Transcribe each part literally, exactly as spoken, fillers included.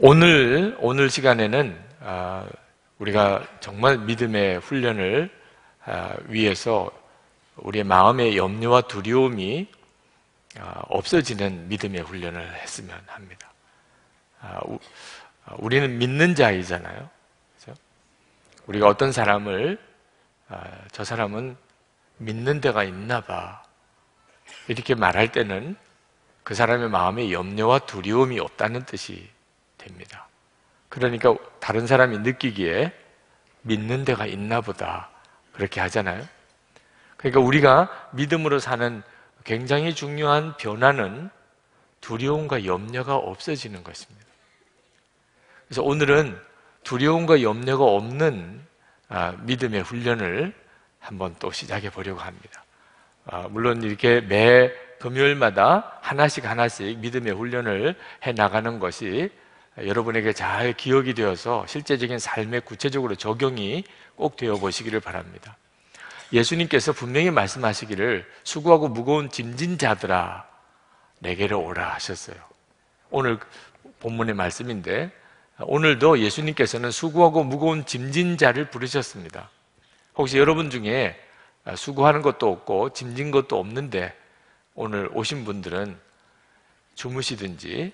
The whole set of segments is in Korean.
오늘 오늘 시간에는 우리가 정말 믿음의 훈련을 위해서 우리의 마음의 염려와 두려움이 없어지는 믿음의 훈련을 했으면 합니다. 우리는 믿는 자이잖아요. 그렇죠? 우리가 어떤 사람을 저 사람은 믿는 데가 있나 봐 이렇게 말할 때는 그 사람의 마음에 염려와 두려움이 없다는 뜻이 됩니다. 그러니까 다른 사람이 느끼기에 믿는 데가 있나 보다 그렇게 하잖아요. 그러니까 우리가 믿음으로 사는 굉장히 중요한 변화는 두려움과 염려가 없어지는 것입니다. 그래서 오늘은 두려움과 염려가 없는 믿음의 훈련을 한번 또 시작해 보려고 합니다. 물론 이렇게 매 금요일마다 하나씩 하나씩 믿음의 훈련을 해 나가는 것이 여러분에게 잘 기억이 되어서 실제적인 삶에 구체적으로 적용이 꼭 되어 보시기를 바랍니다. 예수님께서 분명히 말씀하시기를 수고하고 무거운 짐진 자들아 내게로 오라 하셨어요. 오늘 본문의 말씀인데 오늘도 예수님께서는 수고하고 무거운 짐진 자를 부르셨습니다. 혹시 여러분 중에 수고하는 것도 없고 짐진 것도 없는데 오늘 오신 분들은 주무시든지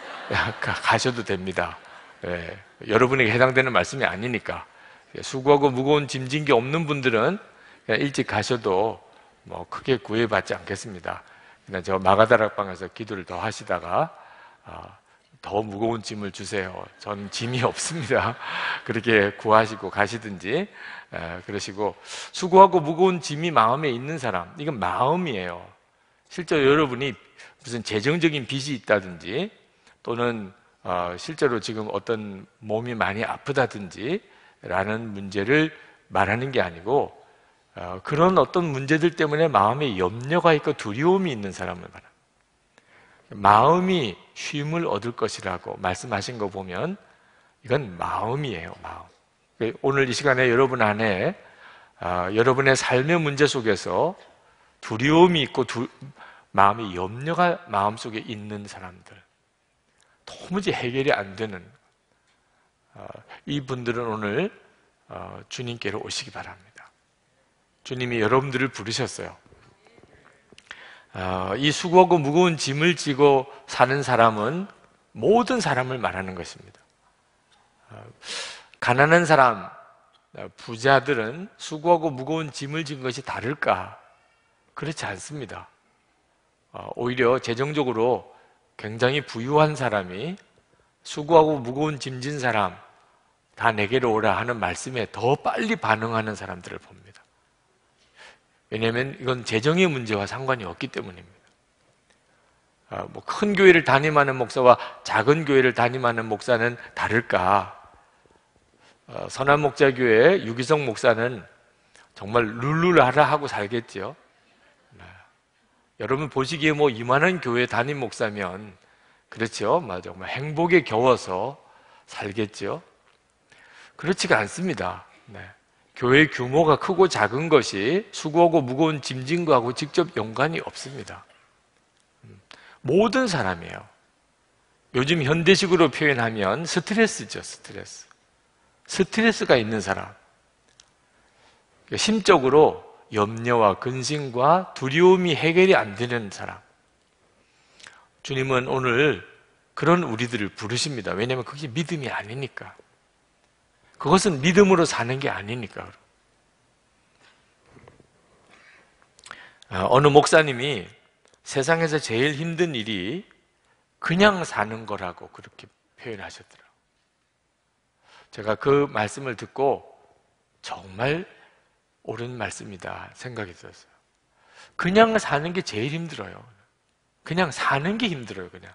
가셔도 됩니다. 네, 여러분에게 해당되는 말씀이 아니니까 수고하고 무거운 짐진 게 없는 분들은 그냥 일찍 가셔도 뭐 크게 구애받지 않겠습니다. 그냥 저 마가다락방에서 기도를 더 하시다가 아, 더 무거운 짐을 주세요. 전 짐이 없습니다. 그렇게 구하시고 가시든지 에, 그러시고 수고하고 무거운 짐이 마음에 있는 사람 이건 마음이에요. 실제로 여러분이 무슨 재정적인 빚이 있다든지 또는 어, 실제로 지금 어떤 몸이 많이 아프다든지 라는 문제를 말하는 게 아니고 어, 그런 어떤 문제들 때문에 마음에 염려가 있고 두려움이 있는 사람을 말합니다. 마음이 쉼을 얻을 것이라고 말씀하신 거 보면 이건 마음이에요. 마음. 오늘 이 시간에 여러분 안에 어, 여러분의 삶의 문제 속에서 두려움이 있고 두, 마음의 염려가 마음속에 있는 사람들 도무지 해결이 안 되는 어, 이분들은 오늘 어, 주님께로 오시기 바랍니다. 주님이 여러분들을 부르셨어요. 어, 이 수고하고 무거운 짐을 지고 사는 사람은 모든 사람을 말하는 것입니다. 어, 가난한 사람, 부자들은 수고하고 무거운 짐을 진 것이 다를까? 그렇지 않습니다. 어, 오히려 재정적으로 굉장히 부유한 사람이 수고하고 무거운 짐진 사람 다 내게로 오라 하는 말씀에 더 빨리 반응하는 사람들을 봅니다. 왜냐하면 이건 재정의 문제와 상관이 없기 때문입니다. 아, 뭐 큰 교회를 담임하는 목사와 작은 교회를 담임하는 목사는 다를까? 어, 선한목자교회 유기성 목사는 정말 룰루라라 하고 살겠죠. 네. 여러분 보시기에 뭐 이만한 교회 담임 목사면 그렇죠. 맞아. 정말 행복에 겨워서 살겠죠. 그렇지가 않습니다. 네. 교회 규모가 크고 작은 것이 수고하고 무거운 짐진 거하고 직접 연관이 없습니다. 모든 사람이에요. 요즘 현대식으로 표현하면 스트레스죠. 스트레스. 스트레스가 있는 사람. 심적으로 염려와 근심과 두려움이 해결이 안 되는 사람. 주님은 오늘 그런 우리들을 부르십니다. 왜냐하면 그게 믿음이 아니니까. 그것은 믿음으로 사는 게 아니니까. 어느 목사님이 세상에서 제일 힘든 일이 그냥 사는 거라고 그렇게 표현하셨더라고요. 제가 그 말씀을 듣고 정말 옳은 말씀이다 생각이 들었어요. 그냥 사는 게 제일 힘들어요. 그냥 사는 게 힘들어요. 그냥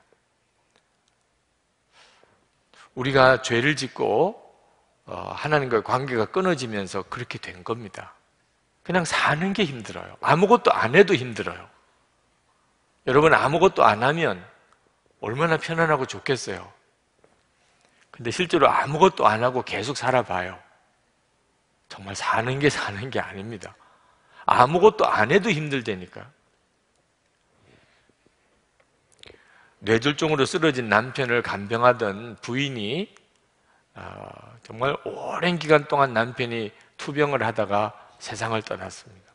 우리가 죄를 짓고 하나님과의 관계가 끊어지면서 그렇게 된 겁니다. 그냥 사는 게 힘들어요. 아무것도 안 해도 힘들어요. 여러분 아무것도 안 하면 얼마나 편안하고 좋겠어요. 근데 실제로 아무것도 안 하고 계속 살아봐요. 정말 사는 게 사는 게 아닙니다. 아무것도 안 해도 힘들다니까. 뇌졸중으로 쓰러진 남편을 간병하던 부인이 어, 정말 오랜 기간 동안 남편이 투병을 하다가 세상을 떠났습니다.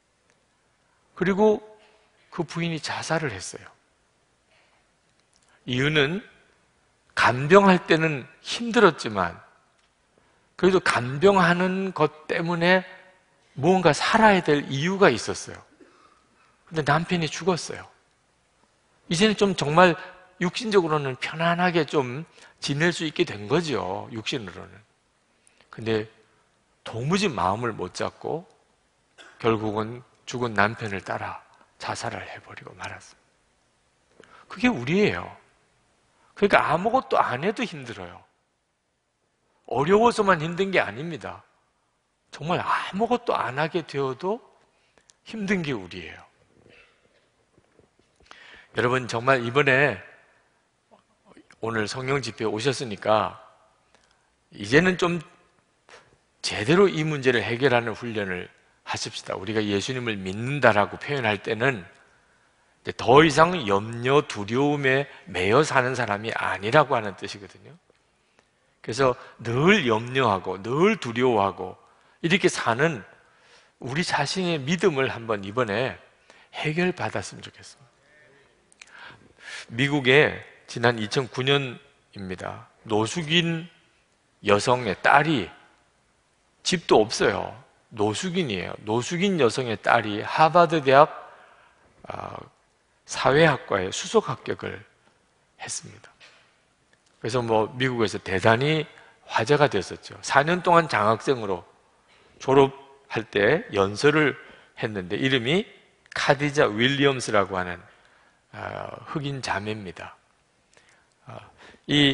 그리고 그 부인이 자살을 했어요. 이유는 간병할 때는 힘들었지만 그래도 간병하는 것 때문에 무언가 살아야 될 이유가 있었어요. 근데 남편이 죽었어요. 이제는 좀 정말 육신적으로는 편안하게 좀 지낼 수 있게 된 거죠. 육신으로는. 근데 도무지 마음을 못 잡고 결국은 죽은 남편을 따라 자살을 해버리고 말았습니다. 그게 우리예요. 그러니까 아무것도 안 해도 힘들어요. 어려워서만 힘든 게 아닙니다. 정말 아무것도 안 하게 되어도 힘든 게 우리예요. 여러분 정말 이번에 오늘 성령 집회에 오셨으니까 이제는 좀 제대로 이 문제를 해결하는 훈련을 하십시다. 우리가 예수님을 믿는다라고 표현할 때는 더 이상 염려, 두려움에 매여 사는 사람이 아니라고 하는 뜻이거든요. 그래서 늘 염려하고 늘 두려워하고 이렇게 사는 우리 자신의 믿음을 한번 이번에 해결받았으면 좋겠습니다. 미국에 지난 이천구 년입니다. 노숙인 여성의 딸이 집도 없어요. 노숙인이에요. 노숙인 여성의 딸이 하버드 대학 사회학과에 수석 합격을 했습니다. 그래서 뭐 미국에서 대단히 화제가 됐었죠. 사 년 동안 장학생으로 졸업할 때 연설을 했는데 이름이 카디자 윌리엄스라고 하는 흑인 자매입니다. 이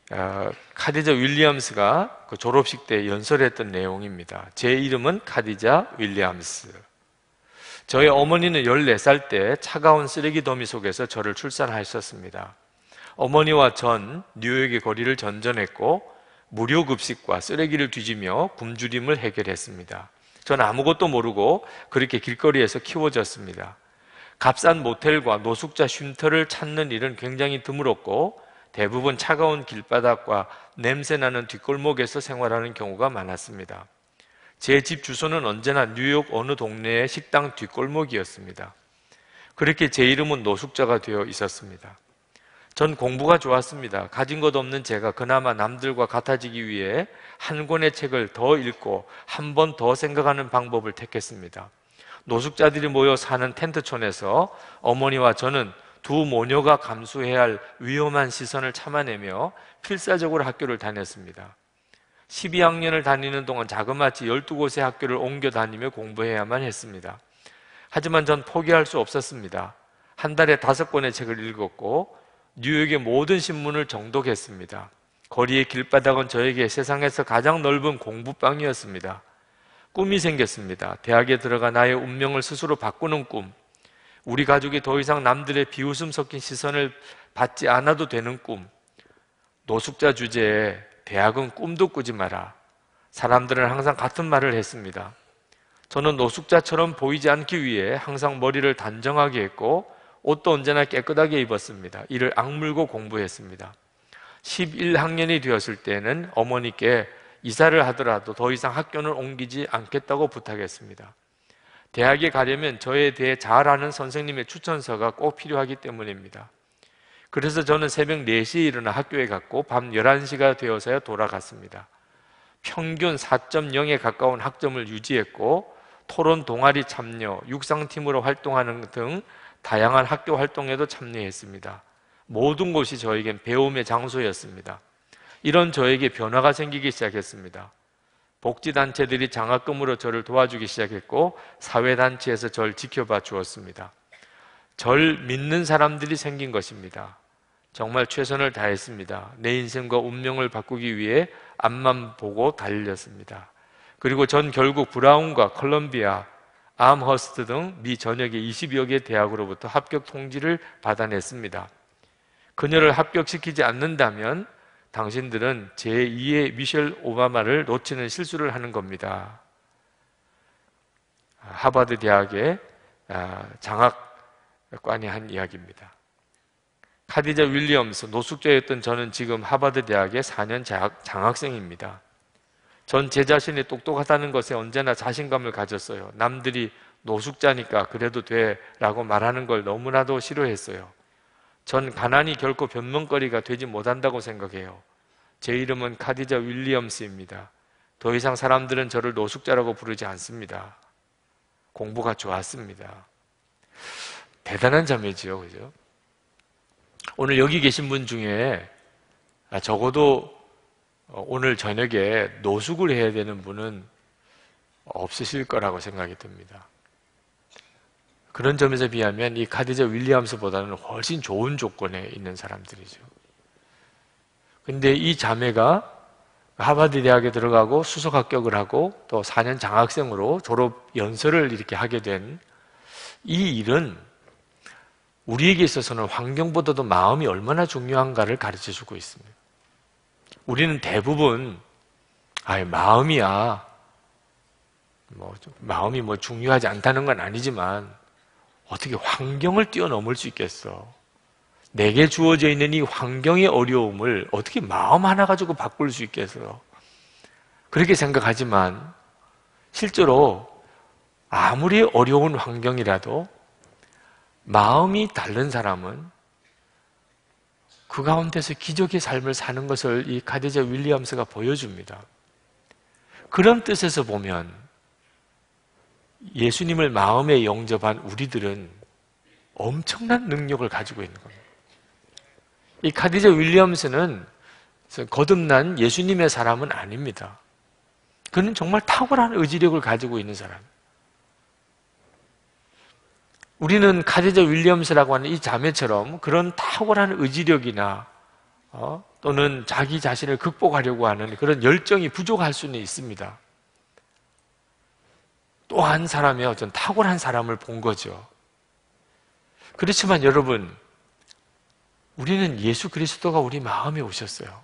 카디자 윌리엄스가 그 졸업식 때 연설했던 내용입니다. 제 이름은 카디자 윌리엄스. 저희 어머니는 열네 살 때 차가운 쓰레기 더미 속에서 저를 출산하셨습니다. 어머니와 전 뉴욕의 거리를 전전했고 무료 급식과 쓰레기를 뒤지며 굶주림을 해결했습니다. 전 아무것도 모르고 그렇게 길거리에서 키워졌습니다. 값싼 모텔과 노숙자 쉼터를 찾는 일은 굉장히 드물었고 대부분 차가운 길바닥과 냄새나는 뒷골목에서 생활하는 경우가 많았습니다. 제 집 주소는 언제나 뉴욕 어느 동네의 식당 뒷골목이었습니다. 그렇게 제 이름은 노숙자가 되어 있었습니다. 전 공부가 좋았습니다. 가진 것 없는 제가 그나마 남들과 같아지기 위해 한 권의 책을 더 읽고 한 번 더 생각하는 방법을 택했습니다. 노숙자들이 모여 사는 텐트촌에서 어머니와 저는 두 모녀가 감수해야 할 위험한 시선을 참아내며 필사적으로 학교를 다녔습니다. 십이 학년을 다니는 동안 자그마치 열두 곳의 학교를 옮겨 다니며 공부해야만 했습니다. 하지만 전 포기할 수 없었습니다. 한 달에 다섯 권의 책을 읽었고 뉴욕의 모든 신문을 정독했습니다. 거리의 길바닥은 저에게 세상에서 가장 넓은 공부방이었습니다. 꿈이 생겼습니다. 대학에 들어가 나의 운명을 스스로 바꾸는 꿈. 우리 가족이 더 이상 남들의 비웃음 섞인 시선을 받지 않아도 되는 꿈. 노숙자 주제에 대학은 꿈도 꾸지 마라. 사람들은 항상 같은 말을 했습니다. 저는 노숙자처럼 보이지 않기 위해 항상 머리를 단정하게 했고 옷도 언제나 깨끗하게 입었습니다. 이를 악물고 공부했습니다. 십일 학년이 되었을 때는 어머니께 이사를 하더라도 더 이상 학교는 옮기지 않겠다고 부탁했습니다. 대학에 가려면 저에 대해 잘 아는 선생님의 추천서가 꼭 필요하기 때문입니다. 그래서 저는 새벽 네 시에 일어나 학교에 갔고 밤 열한 시가 되어서야 돌아갔습니다. 평균 사 점 영에 가까운 학점을 유지했고 토론 동아리 참여, 육상팀으로 활동하는 등 다양한 학교 활동에도 참여했습니다. 모든 곳이 저에겐 배움의 장소였습니다. 이런 저에게 변화가 생기기 시작했습니다. 복지단체들이 장학금으로 저를 도와주기 시작했고 사회단체에서 저를 지켜봐 주었습니다. 절 믿는 사람들이 생긴 것입니다. 정말 최선을 다했습니다. 내 인생과 운명을 바꾸기 위해 앞만 보고 달렸습니다. 그리고 전 결국 브라운과 컬럼비아, 암허스트 등 미 전역의 이십여 개 대학으로부터 합격 통지를 받아냈습니다. 그녀를 합격시키지 않는다면 당신들은 제이의 미셸 오바마를 놓치는 실수를 하는 겁니다. 하버드 대학의 장학관이 한 이야기입니다. 카디자 윌리엄스, 노숙자였던 저는 지금 하버드 대학의 사 년 장학생입니다. 전 제 자신이 똑똑하다는 것에 언제나 자신감을 가졌어요. 남들이 노숙자니까 그래도 돼 라고 말하는 걸 너무나도 싫어했어요. 전 가난이 결코 변명거리가 되지 못한다고 생각해요. 제 이름은 카디자 윌리엄스입니다. 더 이상 사람들은 저를 노숙자라고 부르지 않습니다. 공부가 좋았습니다. 대단한 자매지요, 그죠? 오늘 여기 계신 분 중에 적어도 오늘 저녁에 노숙을 해야 되는 분은 없으실 거라고 생각이 듭니다. 그런 점에서 비하면 이 카디자 윌리엄스보다는 훨씬 좋은 조건에 있는 사람들이죠. 근데 이 자매가 하버드 대학에 들어가고 수석 합격을 하고 또 사 년 장학생으로 졸업 연설을 이렇게 하게 된 이 일은 우리에게 있어서는 환경보다도 마음이 얼마나 중요한가를 가르쳐 주고 있습니다. 우리는 대부분 아, 마음이야. 뭐 마음이 뭐 중요하지 않다는 건 아니지만 어떻게 환경을 뛰어넘을 수 있겠어? 내게 주어져 있는 이 환경의 어려움을 어떻게 마음 하나 가지고 바꿀 수 있겠어? 그렇게 생각하지만 실제로 아무리 어려운 환경이라도 마음이 다른 사람은 그 가운데서 기적의 삶을 사는 것을 이 카디자 윌리엄스가 보여줍니다. 그런 뜻에서 보면 예수님을 마음에 영접한 우리들은 엄청난 능력을 가지고 있는 겁니다. 이 카디자 윌리엄스는 거듭난 예수님의 사람은 아닙니다. 그는 정말 탁월한 의지력을 가지고 있는 사람. 우리는 카디자 윌리엄스라고 하는 이 자매처럼 그런 탁월한 의지력이나 어? 또는 자기 자신을 극복하려고 하는 그런 열정이 부족할 수는 있습니다. 또 한 사람의 어떤 탁월한 사람을 본 거죠. 그렇지만 여러분, 우리는 예수 그리스도가 우리 마음에 오셨어요.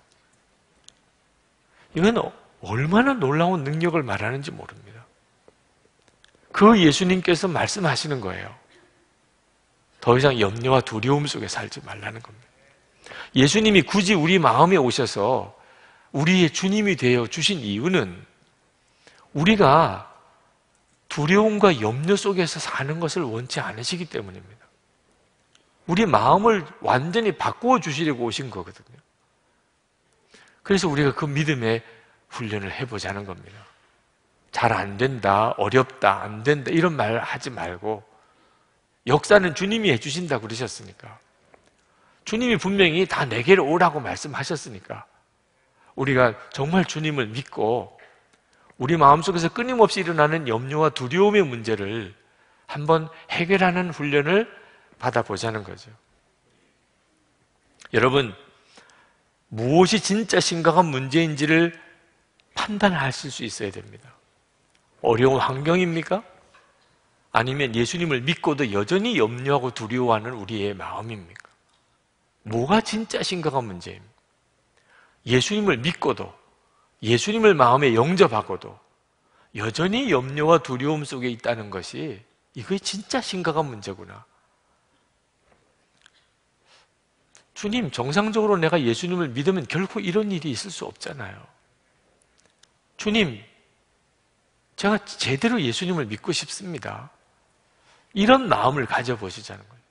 이건 얼마나 놀라운 능력을 말하는지 모릅니다. 그 예수님께서 말씀하시는 거예요. 더 이상 염려와 두려움 속에 살지 말라는 겁니다. 예수님이 굳이 우리 마음에 오셔서 우리의 주님이 되어 주신 이유는 우리가 두려움과 염려 속에서 사는 것을 원치 않으시기 때문입니다. 우리 마음을 완전히 바꾸어 주시려고 오신 거거든요. 그래서 우리가 그 믿음의 훈련을 해보자는 겁니다. 잘 안 된다, 어렵다, 안 된다 이런 말 하지 말고 역사는 주님이 해주신다 그러셨으니까, 주님이 분명히 다 내게로 오라고 말씀하셨으니까 우리가 정말 주님을 믿고 우리 마음속에서 끊임없이 일어나는 염려와 두려움의 문제를 한번 해결하는 훈련을 받아보자는 거죠. 여러분, 무엇이 진짜 심각한 문제인지를 판단하실 수 있어야 됩니다. 어려운 환경입니까? 아니면 예수님을 믿고도 여전히 염려하고 두려워하는 우리의 마음입니까? 뭐가 진짜 심각한 문제입니까? 예수님을 믿고도, 예수님을 마음에 영접하고도 여전히 염려와 두려움 속에 있다는 것이 이게 진짜 심각한 문제구나. 주님, 정상적으로 내가 예수님을 믿으면 결코 이런 일이 있을 수 없잖아요. 주님, 제가 제대로 예수님을 믿고 싶습니다. 이런 마음을 가져보시자는 거예요.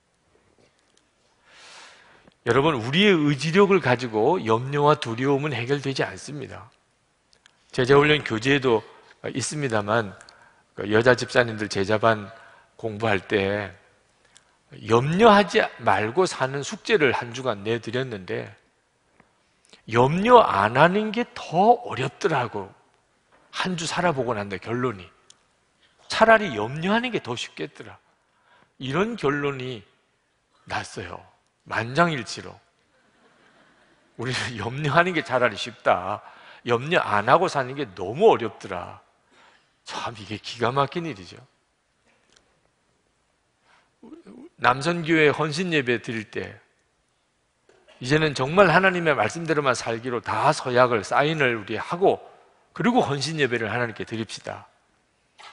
여러분, 우리의 의지력을 가지고 염려와 두려움은 해결되지 않습니다. 제자훈련 교재에도 있습니다만 여자 집사님들 제자반 공부할 때 염려하지 말고 사는 숙제를 한 주간 내드렸는데 염려 안 하는 게 더 어렵더라고. 한 주 살아보고 난다 결론이. 차라리 염려하는 게 더 쉽겠더라. 이런 결론이 났어요. 만장일치로. 우리는 염려하는 게 차라리 쉽다. 염려 안 하고 사는 게 너무 어렵더라. 참 이게 기가 막힌 일이죠. 남선교회 헌신 예배 드릴 때 이제는 정말 하나님의 말씀대로만 살기로 다 서약을 사인을 우리 하고 그리고 헌신 예배를 하나님께 드립시다.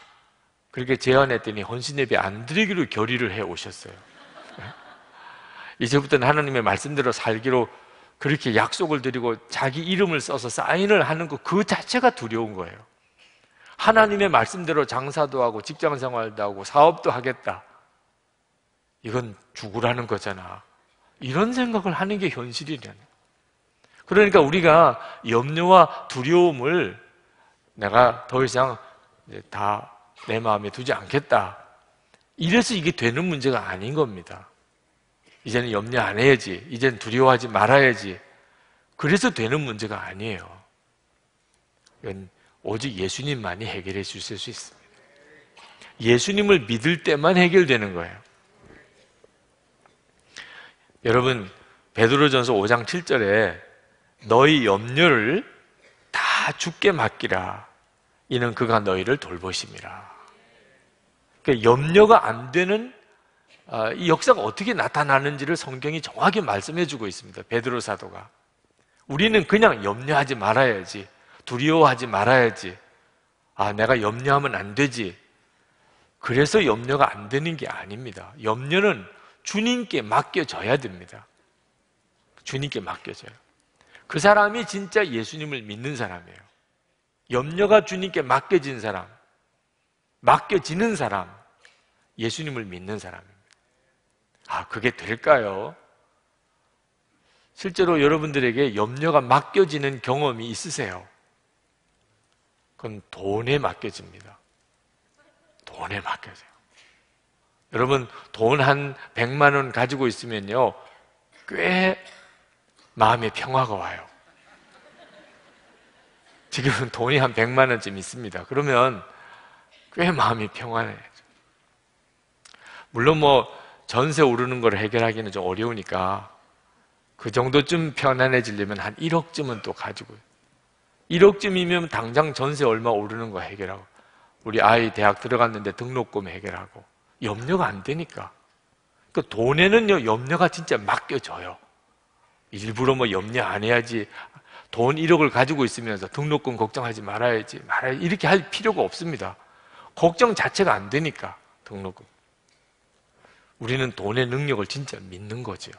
그렇게 제안했더니 헌신 예배 안 드리기로 결의를 해 오셨어요. 이제부터는 하나님의 말씀대로 살기로 그렇게 약속을 드리고 자기 이름을 써서 사인을 하는 것 그 자체가 두려운 거예요. 하나님의 말씀대로 장사도 하고 직장생활도 하고 사업도 하겠다. 이건 죽으라는 거잖아. 이런 생각을 하는 게 현실이라는. 그러니까 우리가 염려와 두려움을 내가 더 이상 다 내 마음에 두지 않겠다. 이래서 이게 되는 문제가 아닌 겁니다. 이제는 염려 안 해야지. 이제는 두려워하지 말아야지. 그래서 되는 문제가 아니에요. 이건 오직 예수님만이 해결해 주실 수 있습니다. 예수님을 믿을 때만 해결되는 거예요. 여러분, 베드로전서 오 장 칠 절에 너희 염려를 다 주께 맡기라. 이는 그가 너희를 돌보심이라. 그러니까 염려가 안 되는 이 역사가 어떻게 나타나는지를 성경이 정확히 말씀해 주고 있습니다. 베드로 사도가. 우리는 그냥 염려하지 말아야지, 두려워하지 말아야지, 아 내가 염려하면 안 되지, 그래서 염려가 안 되는 게 아닙니다. 염려는 주님께 맡겨져야 됩니다. 주님께 맡겨져요. 그 사람이 진짜 예수님을 믿는 사람이에요. 염려가 주님께 맡겨진 사람, 맡겨지는 사람, 예수님을 믿는 사람입니다. 아, 그게 될까요? 실제로 여러분들에게 염려가 맡겨지는 경험이 있으세요? 그건 돈에 맡겨집니다. 돈에 맡겨져요. 여러분, 돈 한 백만 원 가지고 있으면요, 꽤 마음의 평화가 와요. 지금은 돈이 한 백만 원쯤 있습니다. 그러면 꽤 마음이 평안해요. 물론 뭐 전세 오르는 걸 해결하기는 좀 어려우니까 그 정도쯤 편안해지려면 한 일억쯤은 또 가지고, 일억쯤이면 당장 전세 얼마 오르는 거 해결하고, 우리 아이 대학 들어갔는데 등록금 해결하고, 염려가 안 되니까. 그 돈에는요, 염려가 진짜 맡겨져요. 일부러 뭐 염려 안 해야지, 돈 일억을 가지고 있으면서 등록금 걱정하지 말아야지, 말아야지 이렇게 할 필요가 없습니다. 걱정 자체가 안 되니까. 등록금. 우리는 돈의 능력을 진짜 믿는 거죠.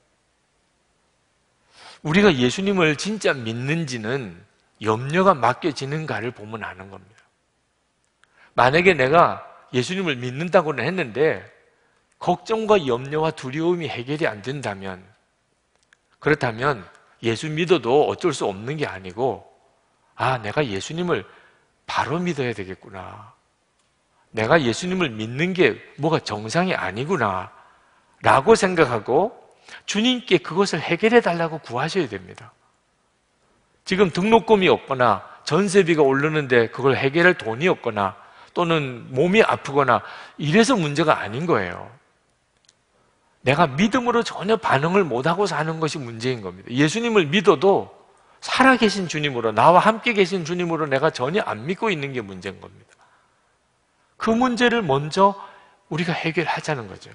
우리가 예수님을 진짜 믿는지는 염려가 맡겨지는가를 보면 아는 겁니다. 만약에 내가 예수님을 믿는다고는 했는데 걱정과 염려와 두려움이 해결이 안 된다면, 그렇다면 예수 믿어도 어쩔 수 없는 게 아니고, 아, 내가 예수님을 바로 믿어야 되겠구나, 내가 예수님을 믿는 게 뭐가 정상이 아니구나 라고 생각하고 주님께 그것을 해결해 달라고 구하셔야 됩니다. 지금 등록금이 없거나 전세비가 오르는데 그걸 해결할 돈이 없거나 또는 몸이 아프거나 이래서 문제가 아닌 거예요. 내가 믿음으로 전혀 반응을 못하고 사는 것이 문제인 겁니다. 예수님을 믿어도 살아계신 주님으로, 나와 함께 계신 주님으로 내가 전혀 안 믿고 있는 게 문제인 겁니다. 그 문제를 먼저 우리가 해결하자는 거죠.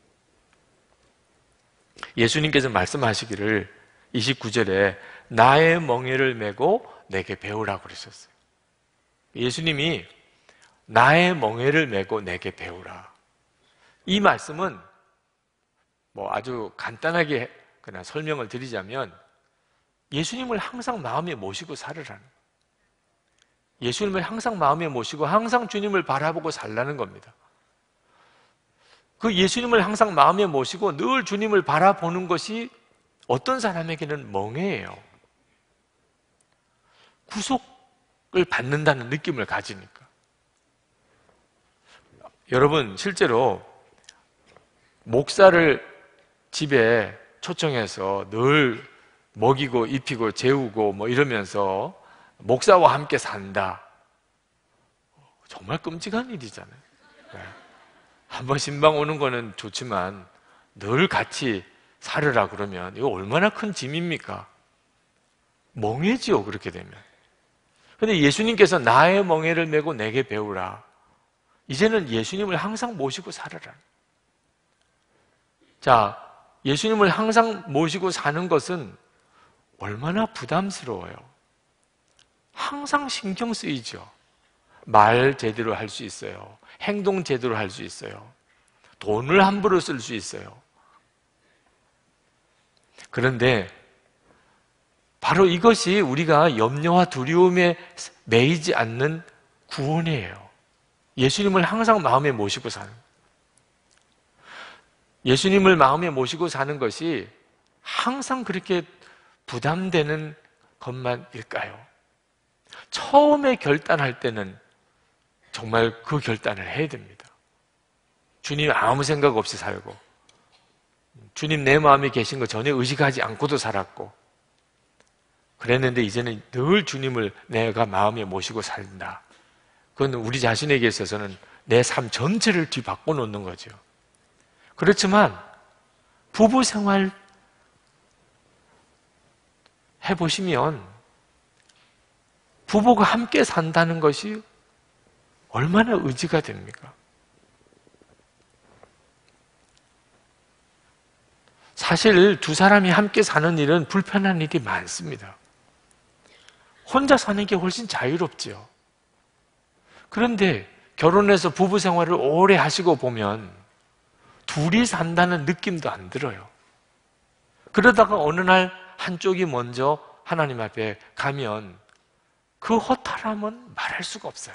예수님께서 말씀하시기를 이십구 절에 나의 멍에를 메고 내게 배우라고 그러셨어요. 예수님이 나의 멍에를 메고 내게 배우라. 이 말씀은 뭐 아주 간단하게 그냥 설명을 드리자면 예수님을 항상 마음에 모시고 살으라는, 예수님을 항상 마음에 모시고 항상 주님을 바라보고 살라는 겁니다. 그 예수님을 항상 마음에 모시고 늘 주님을 바라보는 것이 어떤 사람에게는 멍해예요. 구속을 받는다는 느낌을 가지니까. 여러분, 실제로 목사를 집에 초청해서 늘 먹이고 입히고 재우고 뭐 이러면서 목사와 함께 산다. 정말 끔찍한 일이잖아요. 네. 한번 신방 오는 거는 좋지만 늘 같이 살으라 그러면 이거 얼마나 큰 짐입니까? 멍해지요, 그렇게 되면. 그런데 예수님께서 나의 멍에를 메고 내게 배우라. 이제는 예수님을 항상 모시고 살아라. 자, 예수님을 항상 모시고 사는 것은 얼마나 부담스러워요. 항상 신경 쓰이죠. 말 제대로 할 수 있어요. 행동 제대로 할 수 있어요. 돈을 함부로 쓸 수 있어요. 그런데 바로 이것이 우리가 염려와 두려움에 매이지 않는 구원이에요. 예수님을 항상 마음에 모시고 사는, 예수님을 마음에 모시고 사는 것이 항상 그렇게 부담되는 것만일까요? 처음에 결단할 때는 정말 그 결단을 해야 됩니다. 주님 아무 생각 없이 살고, 주님 내 마음에 계신 거 전혀 의식하지 않고도 살았고, 그랬는데 이제는 늘 주님을 내가 마음에 모시고 산다. 그건 우리 자신에게 있어서는 내 삶 전체를 뒤바꿔 놓는 거죠. 그렇지만 부부 생활 해보시면 부부가 함께 산다는 것이 얼마나 의지가 됩니까? 사실 두 사람이 함께 사는 일은 불편한 일이 많습니다. 혼자 사는 게 훨씬 자유롭지요. 그런데 결혼해서 부부 생활을 오래 하시고 보면 둘이 산다는 느낌도 안 들어요. 그러다가 어느 날 한쪽이 먼저 하나님 앞에 가면 그 허탈함은 말할 수가 없어요.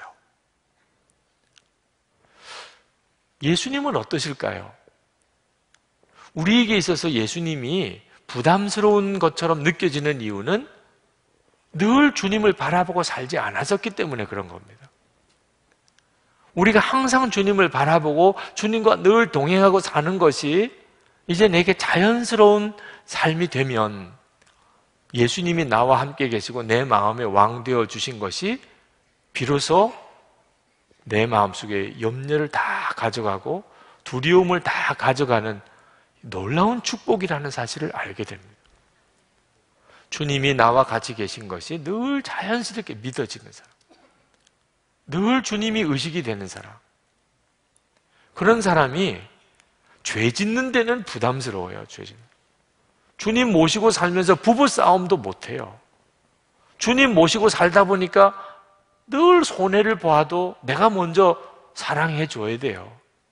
예수님은 어떠실까요? 우리에게 있어서 예수님이 부담스러운 것처럼 느껴지는 이유는 늘 주님을 바라보고 살지 않았었기 때문에 그런 겁니다. 우리가 항상 주님을 바라보고 주님과 늘 동행하고 사는 것이 이제 내게 자연스러운 삶이 되면 예수님이 나와 함께 계시고 내 마음에 왕 되어 주신 것이 비로소 내 마음속에 염려를 다 가져가고 두려움을 다 가져가는 놀라운 축복이라는 사실을 알게 됩니다. 주님이 나와 같이 계신 것이 늘 자연스럽게 믿어지는 사람, 늘 주님이 의식이 되는 사람, 그런 사람이 죄 짓는 데는 부담스러워요. 죄 짓는. 주님 모시고 살면서 부부 싸움도 못해요. 주님 모시고 살다 보니까 늘 손해를 보아도 내가 먼저 사랑해 줘야 돼요.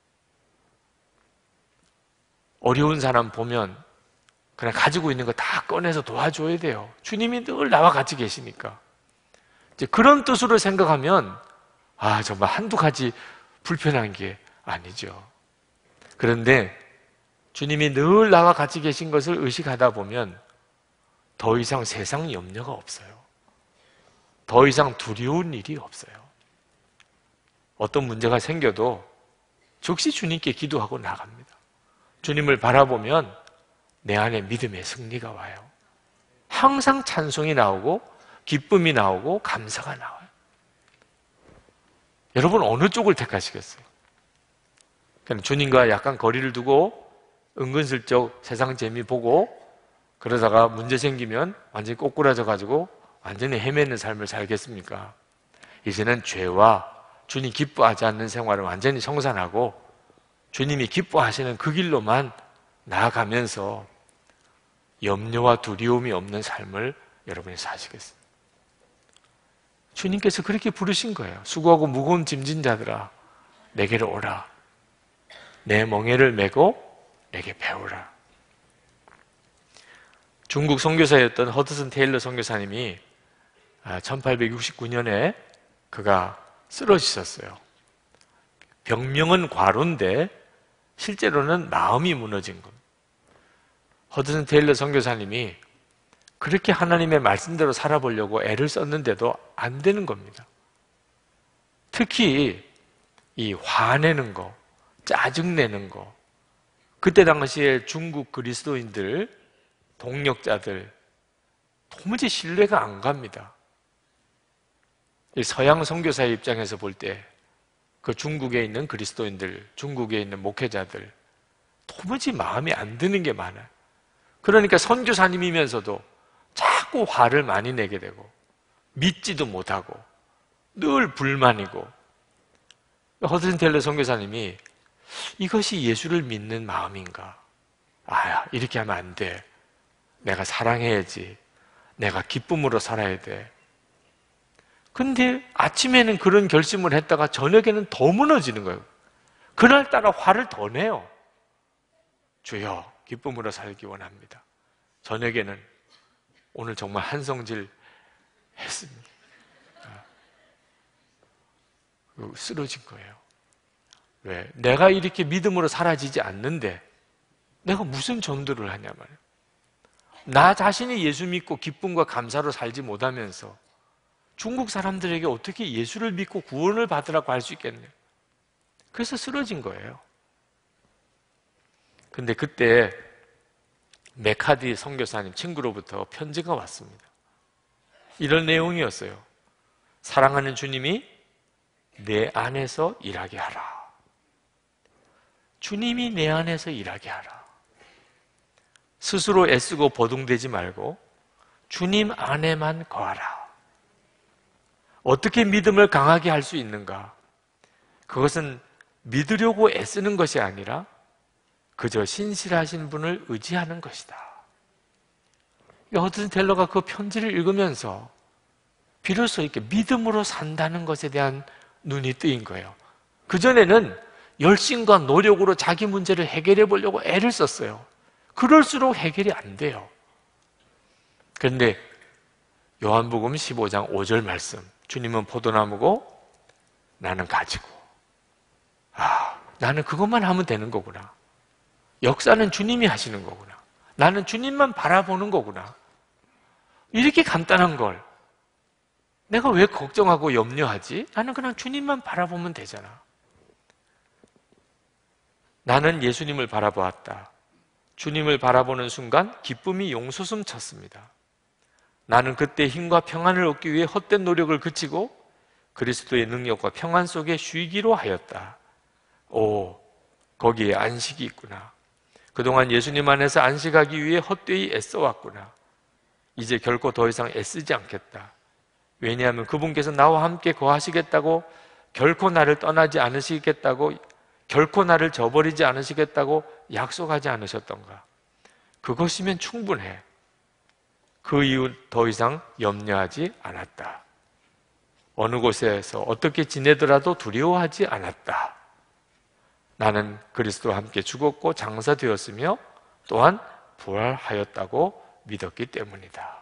어려운 사람 보면 그냥 가지고 있는 거 다 꺼내서 도와줘야 돼요. 주님이 늘 나와 같이 계시니까. 이제 그런 뜻으로 생각하면 아 정말 한두 가지 불편한 게 아니죠. 그런데 주님이 늘 나와 같이 계신 것을 의식하다 보면 더 이상 세상 염려가 없어요. 더 이상 두려운 일이 없어요. 어떤 문제가 생겨도 즉시 주님께 기도하고 나갑니다. 주님을 바라보면 내 안에 믿음의 승리가 와요. 항상 찬송이 나오고 기쁨이 나오고 감사가 나와요. 여러분 어느 쪽을 택하시겠어요? 그냥 주님과 약간 거리를 두고 은근슬쩍 세상 재미 보고 그러다가 문제 생기면 완전히 꼬꾸라져 가지고 완전히 헤매는 삶을 살겠습니까? 이제는 죄와 주님 기뻐하지 않는 생활을 완전히 청산하고 주님이 기뻐하시는 그 길로만 나아가면서 염려와 두려움이 없는 삶을 여러분이 사시겠습니다. 주님께서 그렇게 부르신 거예요. 수고하고 무거운 짐진 자들아 내게로 오라. 내 멍에를 메고 내게 배우라. 중국 선교사였던 허드슨 테일러 선교사님이 천팔백육십구 년에 그가 쓰러지셨어요. 병명은 과로인데 실제로는 마음이 무너진 겁니다. 허드슨 테일러 선교사님이 그렇게 하나님의 말씀대로 살아보려고 애를 썼는데도 안 되는 겁니다. 특히 이 화내는 거, 짜증내는 거, 그때 당시에 중국 그리스도인들, 동력자들 도무지 신뢰가 안 갑니다. 서양 선교사의 입장에서 볼 때 그 중국에 있는 그리스도인들, 중국에 있는 목회자들 도무지 마음에 안 드는 게 많아요. 그러니까 선교사님이면서도 자꾸 화를 많이 내게 되고 믿지도 못하고 늘 불만이고 허드슨 테일러 선교사님이 이것이 예수를 믿는 마음인가? 아, 이렇게 하면 안 돼. 내가 사랑해야지. 내가 기쁨으로 살아야 돼. 근데 아침에는 그런 결심을 했다가 저녁에는 더 무너지는 거예요. 그날따라 화를 더 내요. 주여, 기쁨으로 살기 원합니다. 저녁에는 오늘 정말 한성질 했습니다. 쓰러진 거예요. 왜? 내가 이렇게 믿음으로 사라지지 않는데 내가 무슨 전도를 하냐 말이에요. 나 자신이 예수 믿고 기쁨과 감사로 살지 못하면서 중국 사람들에게 어떻게 예수를 믿고 구원을 받으라고 할 수 있겠네요. 그래서 쓰러진 거예요. 근데 그때 메카디 선교사님 친구로부터 편지가 왔습니다. 이런 내용이었어요. 사랑하는 주님이 내 안에서 일하게 하라. 주님이 내 안에서 일하게 하라. 스스로 애쓰고 버둥대지 말고 주님 안에만 거하라. 어떻게 믿음을 강하게 할 수 있는가? 그것은 믿으려고 애쓰는 것이 아니라 그저 신실하신 분을 의지하는 것이다. 허드슨 텔러가 그 편지를 읽으면서 비로소 이렇게 믿음으로 산다는 것에 대한 눈이 뜨인 거예요. 그전에는 열심과 노력으로 자기 문제를 해결해 보려고 애를 썼어요. 그럴수록 해결이 안 돼요. 그런데 요한복음 십오 장 오 절 말씀, 주님은 포도나무고 나는 가지고, 아, 나는 그것만 하면 되는 거구나. 역사는 주님이 하시는 거구나. 나는 주님만 바라보는 거구나. 이렇게 간단한 걸 내가 왜 걱정하고 염려하지? 나는 그냥 주님만 바라보면 되잖아. 나는 예수님을 바라보았다. 주님을 바라보는 순간 기쁨이 용솟음 쳤습니다. 나는 그때 힘과 평안을 얻기 위해 헛된 노력을 그치고 그리스도의 능력과 평안 속에 쉬기로 하였다. 오, 거기에 안식이 있구나. 그동안 예수님 안에서 안식하기 위해 헛되이 애써왔구나. 이제 결코 더 이상 애쓰지 않겠다. 왜냐하면 그분께서 나와 함께 거하시겠다고, 결코 나를 떠나지 않으시겠다고, 결코 나를 저버리지 않으시겠다고 약속하지 않으셨던가. 그것이면 충분해. 그 이후 더 이상 염려하지 않았다. 어느 곳에서 어떻게 지내더라도 두려워하지 않았다. 나는 그리스도와 함께 죽었고 장사되었으며 또한 부활하였다고 믿었기 때문이다.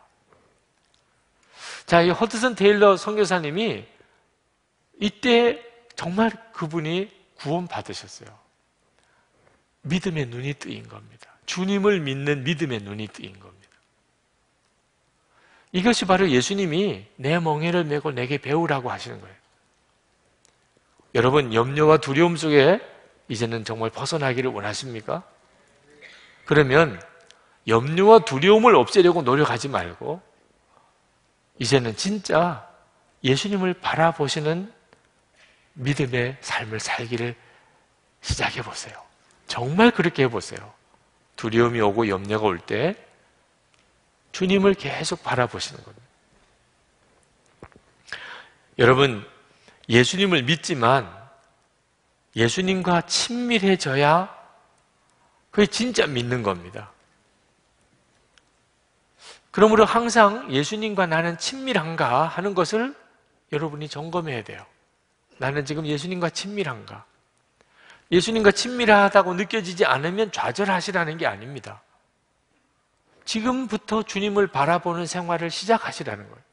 자, 이 허드슨 테일러 선교사님이 이때 정말 그분이 구원받으셨어요. 믿음의 눈이 뜨인 겁니다. 주님을 믿는 믿음의 눈이 뜨인 겁니다. 이것이 바로 예수님이 내 멍에를 메고 내게 배우라고 하시는 거예요. 여러분, 염려와 두려움 속에 이제는 정말 벗어나기를 원하십니까? 그러면 염려와 두려움을 없애려고 노력하지 말고 이제는 진짜 예수님을 바라보시는 믿음의 삶을 살기를 시작해 보세요. 정말 그렇게 해보세요. 두려움이 오고 염려가 올 때 주님을 계속 바라보시는 겁니다. 여러분, 예수님을 믿지만 예수님과 친밀해져야 그게 진짜 믿는 겁니다. 그러므로 항상 예수님과 나는 친밀한가 하는 것을 여러분이 점검해야 돼요. 나는 지금 예수님과 친밀한가? 예수님과 친밀하다고 느껴지지 않으면 좌절하시라는 게 아닙니다. 지금부터 주님을 바라보는 생활을 시작하시라는 거예요.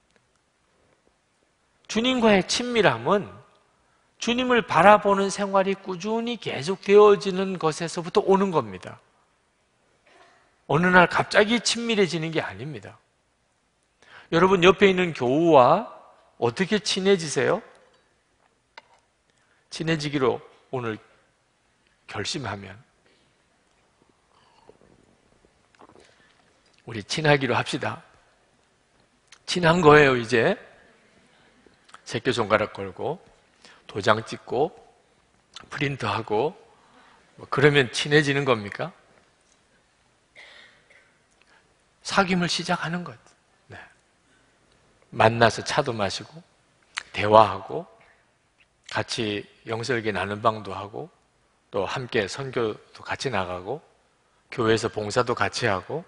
주님과의 친밀함은 주님을 바라보는 생활이 꾸준히 계속 되어지는 것에서부터 오는 겁니다. 어느 날 갑자기 친밀해지는 게 아닙니다. 여러분, 옆에 있는 교우와 어떻게 친해지세요? 친해지기로 오늘 결심하면 우리 친하기로 합시다. 친한 거예요. 이제 새끼손가락 걸고 도장 찍고 프린트하고 뭐 그러면 친해지는 겁니까? 사귐을 시작하는 거죠. 네. 만나서 차도 마시고 대화하고 같이 영설계 나눈 방도 하고 또 함께 선교도 같이 나가고 교회에서 봉사도 같이 하고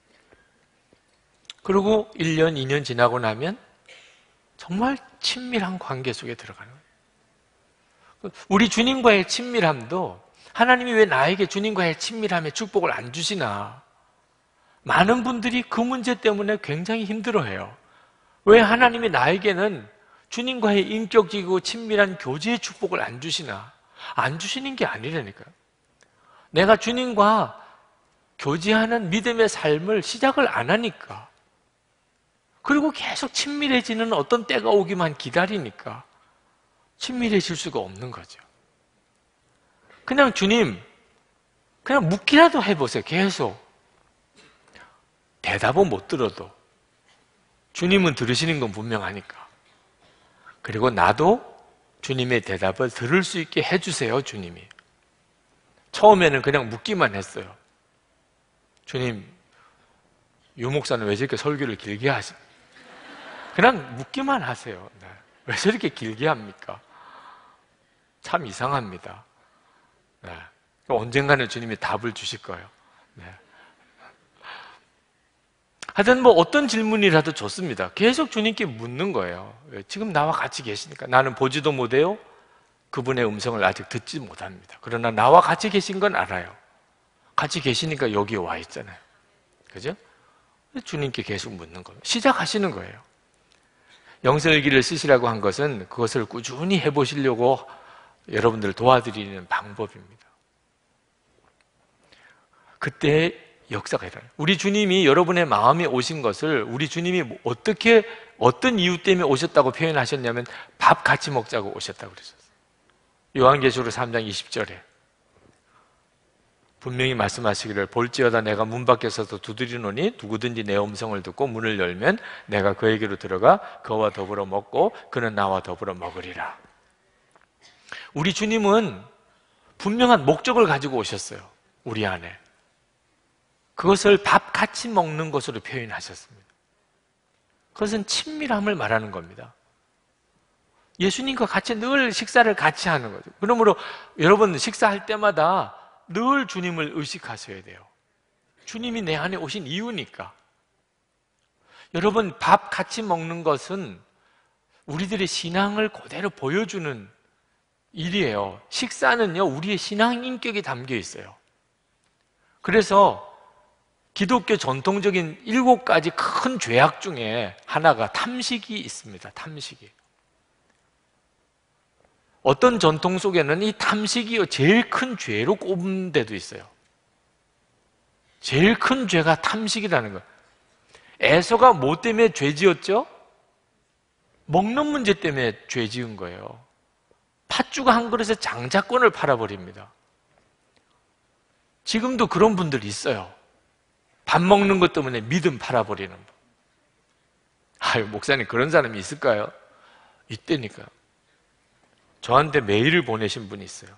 그리고 일 년, 이 년 지나고 나면 정말 친밀한 관계 속에 들어가는 거예요. 우리 주님과의 친밀함도 하나님이 왜 나에게 주님과의 친밀함에 축복을 안 주시나? 많은 분들이 그 문제 때문에 굉장히 힘들어해요. 왜 하나님이 나에게는 주님과의 인격적이고 친밀한 교제의 축복을 안 주시나? 안 주시는 게 아니라니까요. 내가 주님과 교제하는 믿음의 삶을 시작을 안 하니까, 그리고 계속 친밀해지는 어떤 때가 오기만 기다리니까 친밀해질 수가 없는 거죠. 그냥 주님, 그냥 묻기라도 해보세요. 계속. 대답은 못 들어도 주님은 들으시는 건 분명하니까. 그리고 나도 주님의 대답을 들을 수 있게 해주세요, 주님이. 처음에는 그냥 묻기만 했어요. 주님, 유 목사는 왜 저렇게 설교를 길게 하시? 그냥 묻기만 하세요. 네. 왜 저렇게 길게 합니까? 참 이상합니다. 네. 언젠가는 주님이 답을 주실 거예요. 네. 하여튼 뭐 어떤 질문이라도 좋습니다. 계속 주님께 묻는 거예요. 지금 나와 같이 계시니까. 나는 보지도 못해요. 그분의 음성을 아직 듣지 못합니다. 그러나 나와 같이 계신 건 알아요. 같이 계시니까 여기에 와 있잖아요. 그죠? 주님께 계속 묻는 거예요. 시작하시는 거예요. 영성일기를 쓰시라고 한 것은 그것을 꾸준히 해보시려고 여러분들을 도와드리는 방법입니다. 그때 역사가 일어나요. 우리 주님이 여러분의 마음에 오신 것을 우리 주님이 어떻게, 어떤 이유 때문에 오셨다고 표현하셨냐면 밥 같이 먹자고 오셨다고 그러셨어요. 요한계시록 삼 장 이십 절에 분명히 말씀하시기를 볼지어다 내가 문 밖에서도 두드리노니 누구든지 내 음성을 듣고 문을 열면 내가 그에게로 들어가 그와 더불어 먹고 그는 나와 더불어 먹으리라. 우리 주님은 분명한 목적을 가지고 오셨어요. 우리 안에. 그것을 밥 같이 먹는 것으로 표현하셨습니다. 그것은 친밀함을 말하는 겁니다. 예수님과 같이 늘 식사를 같이 하는 거죠. 그러므로 여러분 식사할 때마다 늘 주님을 의식하셔야 돼요. 주님이 내 안에 오신 이유니까. 여러분 밥 같이 먹는 것은 우리들의 신앙을 그대로 보여주는 일이에요. 식사는요 우리의 신앙 인격이 담겨 있어요. 그래서 기독교 전통적인 일곱 가지 큰 죄악 중에 하나가 탐식이 있습니다. 탐식이. 어떤 전통 속에는 이 탐식이 제일 큰 죄로 꼽은 데도 있어요. 제일 큰 죄가 탐식이라는 거예요. 에서가 뭐 때문에 죄 지었죠? 먹는 문제 때문에 죄 지은 거예요. 팥죽 한 그릇에 장자권을 팔아버립니다. 지금도 그런 분들이 있어요. 밥 먹는 것 때문에 믿음 팔아버리는 분. 아유, 목사님 그런 사람이 있을까요? 있다니까요. 저한테 메일을 보내신 분이 있어요.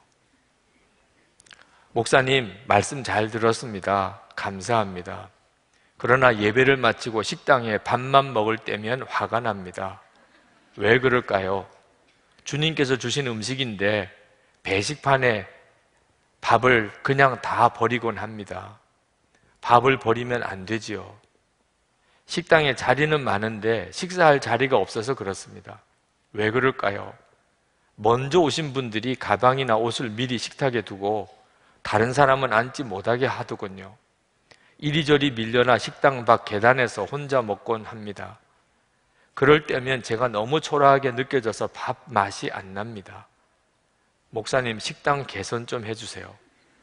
목사님, 말씀 잘 들었습니다. 감사합니다. 그러나 예배를 마치고 식당에 밥만 먹을 때면 화가 납니다. 왜 그럴까요? 주님께서 주신 음식인데 배식판에 밥을 그냥 다 버리곤 합니다. 밥을 버리면 안 되지요. 식당에 자리는 많은데 식사할 자리가 없어서 그렇습니다. 왜 그럴까요? 먼저 오신 분들이 가방이나 옷을 미리 식탁에 두고 다른 사람은 앉지 못하게 하더군요. 이리저리 밀려나 식당 밖 계단에서 혼자 먹곤 합니다. 그럴 때면 제가 너무 초라하게 느껴져서 밥 맛이 안 납니다. 목사님, 식당 개선 좀 해주세요.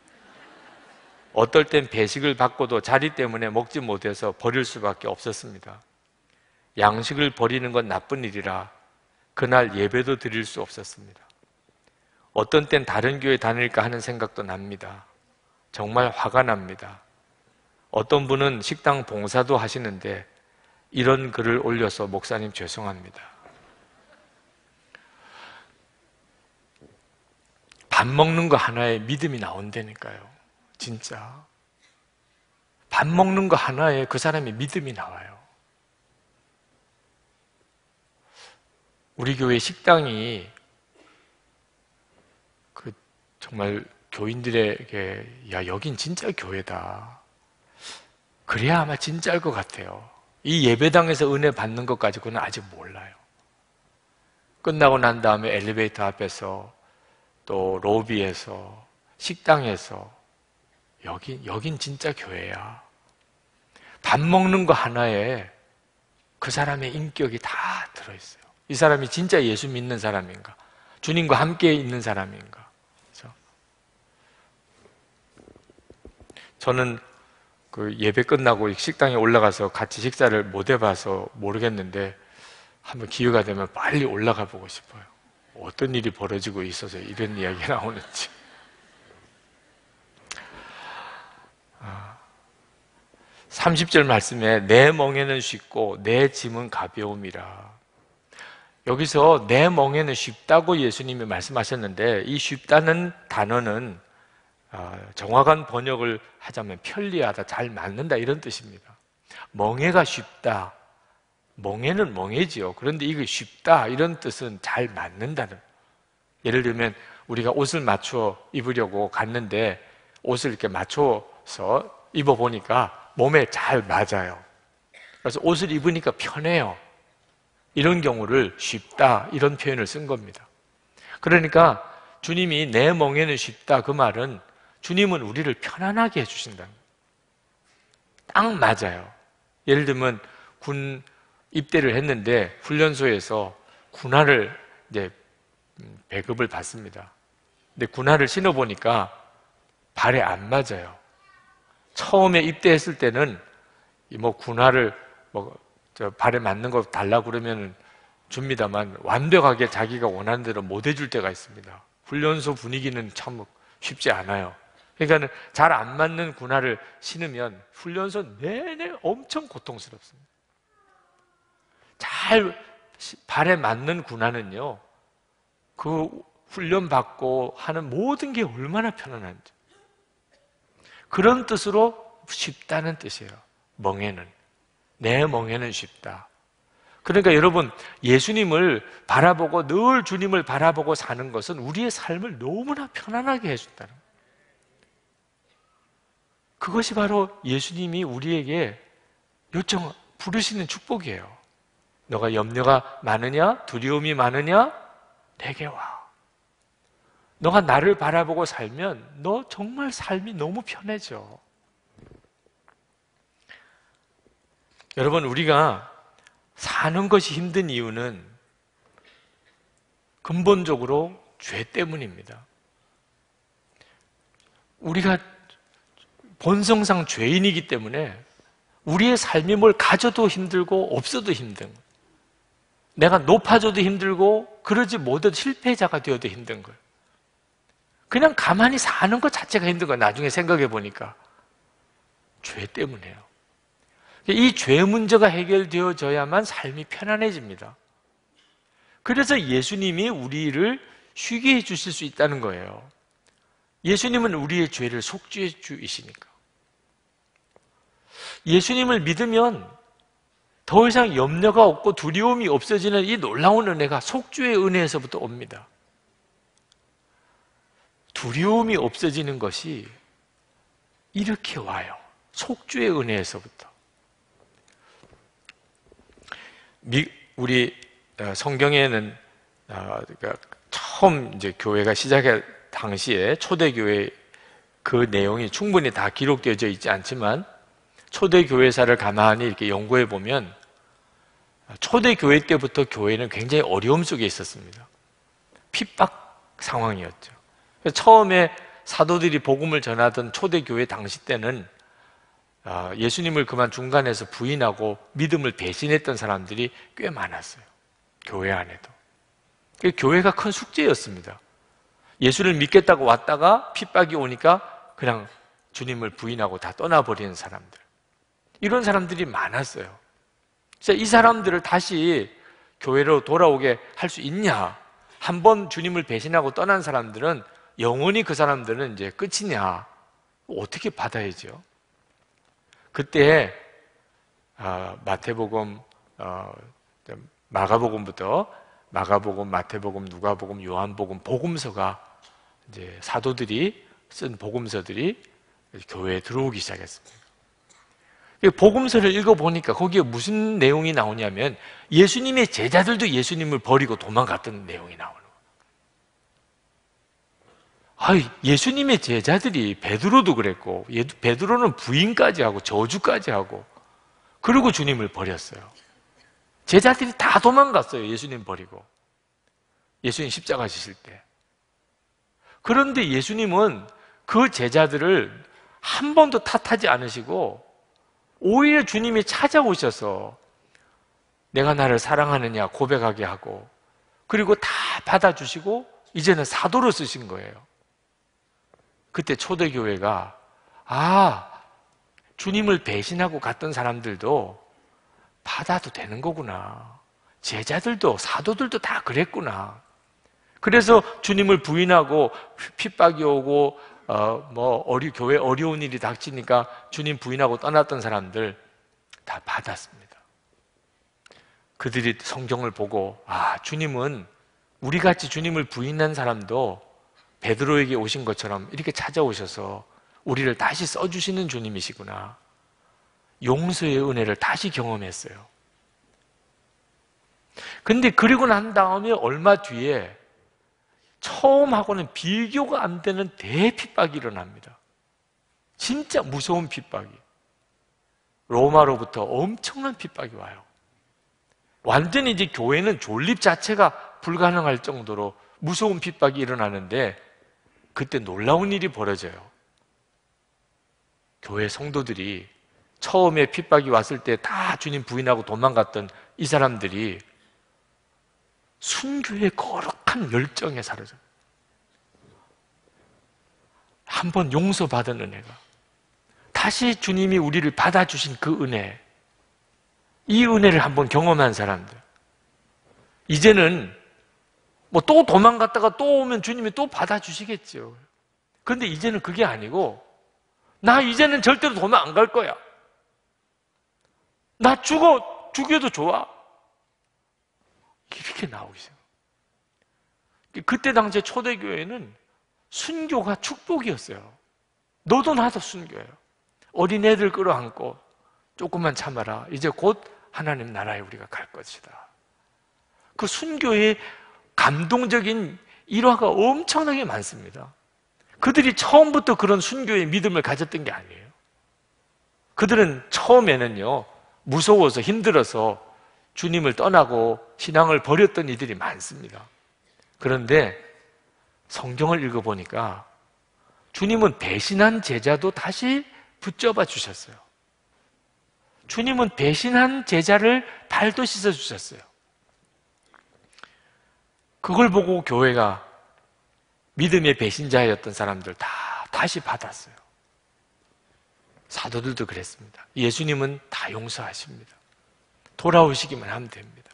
어떨 땐 배식을 받고도 자리 때문에 먹지 못해서 버릴 수밖에 없었습니다. 양식을 버리는 건 나쁜 일이라 그날 예배도 드릴 수 없었습니다. 어떤 땐 다른 교회 다닐까 하는 생각도 납니다. 정말 화가 납니다. 어떤 분은 식당 봉사도 하시는데 이런 글을 올려서 목사님 죄송합니다. 밥 먹는 거 하나에 믿음이 나온다니까요. 진짜. 밥 먹는 거 하나에 그 사람의 믿음이 나와요. 우리 교회 식당이 그 정말 교인들에게 야, 여긴 진짜 교회다. 그래야 아마 진짜일 것 같아요. 이 예배당에서 은혜 받는 것 가지고는 아직 몰라요. 끝나고 난 다음에 엘리베이터 앞에서 또 로비에서 식당에서 여긴, 여긴 진짜 교회야. 밥 먹는 거 하나에 그 사람의 인격이 다 들어있어요. 이 사람이 진짜 예수 믿는 사람인가? 주님과 함께 있는 사람인가? 그렇죠? 저는 그 예배 끝나고 식당에 올라가서 같이 식사를 못 해봐서 모르겠는데 한번 기회가 되면 빨리 올라가 보고 싶어요. 어떤 일이 벌어지고 있어서 이런 이야기가 나오는지. 삼십 절 말씀에 내 멍에는 쉽고 내 짐은 가벼움이라. 여기서 내 멍에는 쉽다고 예수님이 말씀하셨는데 이 쉽다는 단어는 정확한 번역을 하자면 편리하다, 잘 맞는다 이런 뜻입니다. 멍에가 쉽다. 멍에는 멍에지요. 그런데 이게 쉽다 이런 뜻은 잘 맞는다는. 예를 들면 우리가 옷을 맞춰 입으려고 갔는데 옷을 이렇게 맞춰서 입어보니까 몸에 잘 맞아요. 그래서 옷을 입으니까 편해요. 이런 경우를 쉽다 이런 표현을 쓴 겁니다. 그러니까 주님이 내 멍에는 쉽다 그 말은 주님은 우리를 편안하게 해주신다는 거예요. 딱 맞아요. 예를 들면 군 입대를 했는데 훈련소에서 군화를 이제 배급을 받습니다. 근데 군화를 신어보니까 발에 안 맞아요. 처음에 입대했을 때는 뭐 군화를 뭐 저 발에 맞는 거 달라고 그러면 줍니다만 완벽하게 자기가 원하는 대로 못 해줄 때가 있습니다. 훈련소 분위기는 참 쉽지 않아요. 그러니까 잘 안 맞는 군화를 신으면 훈련소 내내 엄청 고통스럽습니다. 잘 발에 맞는 군화는요, 그 훈련 받고 하는 모든 게 얼마나 편안한지. 그런 뜻으로 쉽다는 뜻이에요. 멍에는. 내 멍에는 쉽다. 그러니까 여러분, 예수님을 바라보고 늘 주님을 바라보고 사는 것은 우리의 삶을 너무나 편안하게 해준다는 거예요. 그것이 바로 예수님이 우리에게 요청, 부르시는 축복이에요. 너가 염려가 많으냐? 두려움이 많으냐? 내게 와. 너가 나를 바라보고 살면 너 정말 삶이 너무 편해져. 여러분, 우리가 사는 것이 힘든 이유는 근본적으로 죄 때문입니다. 우리가 본성상 죄인이기 때문에 우리의 삶이 뭘 가져도 힘들고 없어도 힘든 거예요. 내가 높아져도 힘들고 그러지 못해도 실패자가 되어도 힘든 거예요. 그냥 가만히 사는 것 자체가 힘든 거예요. 나중에 생각해 보니까. 죄 때문에요. 이 죄 문제가 해결되어져야만 삶이 편안해집니다. 그래서 예수님이 우리를 쉬게 해주실 수 있다는 거예요. 예수님은 우리의 죄를 속죄해 주이시니까. 예수님을 믿으면 더 이상 염려가 없고 두려움이 없어지는 이 놀라운 은혜가 속죄의 은혜에서부터 옵니다. 두려움이 없어지는 것이 이렇게 와요. 속죄의 은혜에서부터. 우리 성경에는 처음 이제 교회가 시작할 당시에 초대교회 그 내용이 충분히 다 기록되어져 있지 않지만 초대교회사를 가만히 이렇게 연구해 보면 초대교회 때부터 교회는 굉장히 어려움 속에 있었습니다. 핍박 상황이었죠. 처음에 사도들이 복음을 전하던 초대교회 당시 때는 예수님을 그만 중간에서 부인하고 믿음을 배신했던 사람들이 꽤 많았어요. 교회 안에도. 교회가 큰 숙제였습니다. 예수를 믿겠다고 왔다가 핍박이 오니까 그냥 주님을 부인하고 다 떠나버리는 사람들. 이런 사람들이 많았어요. 이 사람들을 다시 교회로 돌아오게 할 수 있냐? 한번 주님을 배신하고 떠난 사람들은 영원히 그 사람들은 이제 끝이냐? 어떻게 받아야죠? 그때 마태복음, 마가복음부터 마가복음, 마태복음, 누가복음, 요한복음, 복음서가 이제 사도들이 쓴 복음서들이 교회에 들어오기 시작했습니다. 복음서를 읽어보니까 거기에 무슨 내용이 나오냐면 예수님의 제자들도 예수님을 버리고 도망갔던 내용이 나오는 거예요. 아이, 예수님의 제자들이 베드로도 그랬고 베드로는 부인까지 하고 저주까지 하고 그리고 주님을 버렸어요. 제자들이 다 도망갔어요. 예수님 버리고. 예수님 십자가 지실 때. 그런데 예수님은 그 제자들을 한 번도 탓하지 않으시고 오히려 주님이 찾아오셔서 내가 나를 사랑하느냐 고백하게 하고 그리고 다 받아주시고 이제는 사도로 쓰신 거예요. 그때 초대교회가 아, 주님을 배신하고 갔던 사람들도 받아도 되는 거구나. 제자들도 사도들도 다 그랬구나. 그래서 주님을 부인하고 핍박이 오고 어, 뭐 어리 교회 어려운 일이 닥치니까 주님 부인하고 떠났던 사람들 다 받았습니다. 그들이 성경을 보고 아, 주님은 우리 같이 주님을 부인한 사람도 베드로에게 오신 것처럼 이렇게 찾아오셔서 우리를 다시 써주시는 주님이시구나. 용서의 은혜를 다시 경험했어요. 근데 그리고 난 다음에 얼마 뒤에 처음하고는 비교가 안 되는 대핍박이 일어납니다. 진짜 무서운 핍박이. 로마로부터 엄청난 핍박이 와요. 완전히 이제 교회는 존립 자체가 불가능할 정도로 무서운 핍박이 일어나는데 그때 놀라운 일이 벌어져요. 교회 성도들이 처음에 핍박이 왔을 때 다 주님 부인하고 도망갔던 이 사람들이 순교의 거룩한 열정에 사라져요. 한번 용서받은 은혜가 다시 주님이 우리를 받아주신 그 은혜, 이 은혜를 한번 경험한 사람들, 이제는 뭐 또 도망갔다가 또 오면 주님이 또 받아주시겠죠. 그런데 이제는 그게 아니고 나 이제는 절대로 도망 안 갈 거야. 나 죽어 죽여도 좋아. 이렇게 나오기 시작해요. 그때 당시에 초대교회는 순교가 축복이었어요. 너도 나도 순교예요. 어린애들 끌어안고 조금만 참아라. 이제 곧 하나님 나라에 우리가 갈 것이다. 그 순교의 감동적인 일화가 엄청나게 많습니다. 그들이 처음부터 그런 순교의 믿음을 가졌던 게 아니에요. 그들은 처음에는요, 무서워서 힘들어서 주님을 떠나고 신앙을 버렸던 이들이 많습니다. 그런데 성경을 읽어보니까 주님은 배신한 제자도 다시 붙잡아 주셨어요. 주님은 배신한 제자를 발도 씻어 주셨어요. 그걸 보고 교회가 믿음의 배신자였던 사람들 다 다시 받았어요. 사도들도 그랬습니다. 예수님은 다 용서하십니다. 돌아오시기만 하면 됩니다.